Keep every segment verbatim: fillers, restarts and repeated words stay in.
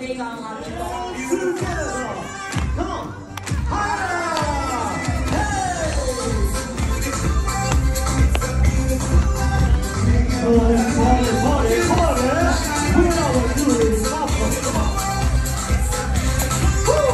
내가 말했어. Come on. Party, party, party, party. We're all doing stuff. Woo!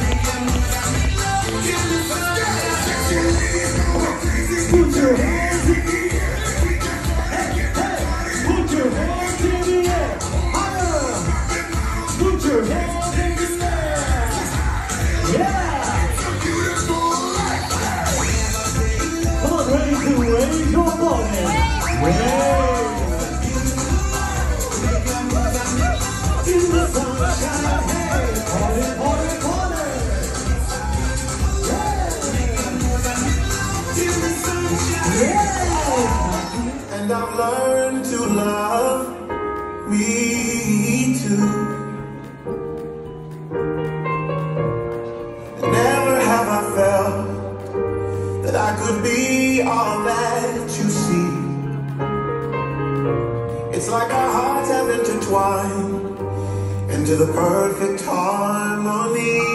Put your hands in the air. Hey, hey. Put your hands in the air. Higher. Put your hands in the air. Yeah. Come on, ready to raise your body. Yeah. In the sunshine, hey, party, party, party. Yeah. In the sunshine, yeah. And I've learned to love me too. Never have I felt that I could be all that you see. It's like our hearts have intertwined into the perfect harmony.